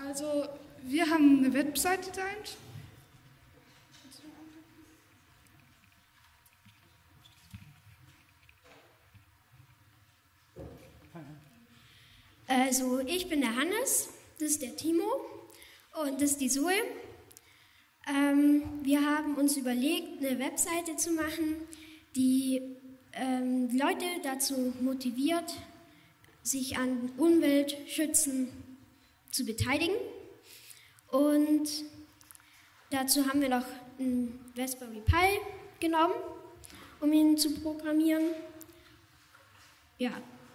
Also, wir haben eine Website designt. Also, ich bin der Hannes, das ist der Timo und das ist die Zoe. Wir haben uns überlegt, eine Webseite zu machen, die Leute dazu motiviert, sich an Umweltschützen zu beteiligen. Und dazu haben wir noch einen Raspberry Pi genommen, um ihn zu programmieren. Ja.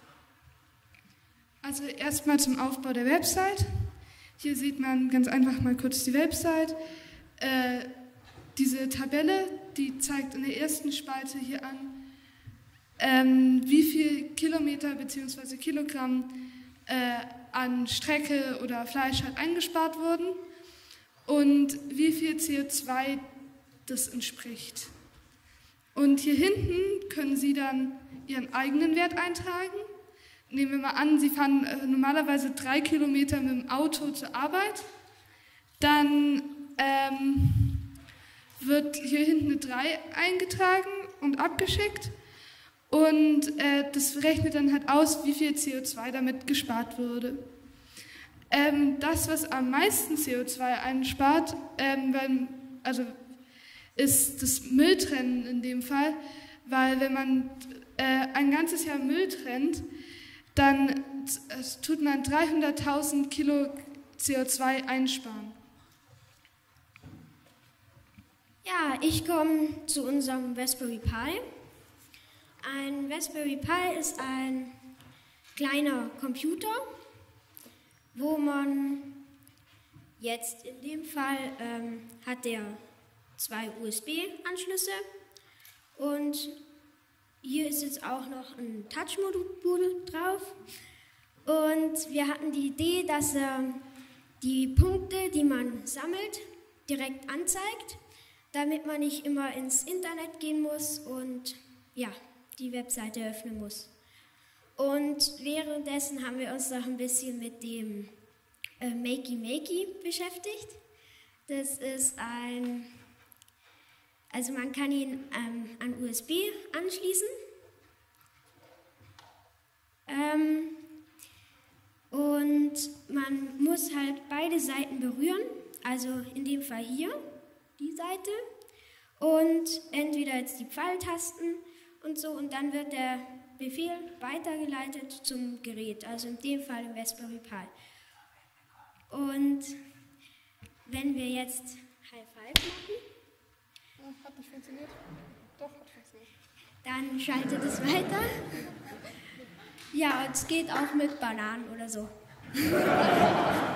Also erstmal zum Aufbau der Website. Hier sieht man ganz einfach mal kurz die Website. Diese Tabelle, die zeigt in der ersten Spalte hier an, wie viel Kilometer bzw. Kilogramm an Strecke oder Fleisch halt eingespart wurden und wie viel CO2 das entspricht. Und hier hinten können Sie dann Ihren eigenen Wert eintragen. Nehmen wir mal an, Sie fahren normalerweise 3 Kilometer mit dem Auto zur Arbeit. Dann wird hier hinten eine 3 eingetragen und abgeschickt. Und das rechnet dann halt aus, wie viel CO2 damit gespart wurde. Das, was am meisten CO2 einspart, ist das Mülltrennen in dem Fall. Weil wenn man ein ganzes Jahr Müll trennt, dann tut man 300.000 Kilo CO2 einsparen. Ja, ich komme zu unserem Raspberry Pi. Ein Raspberry Pi ist ein kleiner Computer, wo man jetzt in dem Fall hat der 2 USB-Anschlüsse und hier ist jetzt auch noch ein Touch-Modul drauf. Und wir hatten die Idee, dass er die Punkte, die man sammelt, direkt anzeigt, damit man nicht immer ins Internet gehen muss und ja, die Webseite öffnen muss. Und währenddessen haben wir uns noch ein bisschen mit dem Makey beschäftigt. Das ist also man kann ihn an USB anschließen. Und man muss halt beide Seiten berühren, also in dem Fall hier, die Seite, und entweder jetzt die Pfeiltasten und so, und dann wird der Befehl weitergeleitet zum Gerät, also in dem Fall im Raspberry Pi. Und wenn wir jetzt High Five machen, hat nicht funktioniert. Doch, hat funktioniert. Dann schaltet es weiter. Ja, und es geht auch mit Bananen oder so.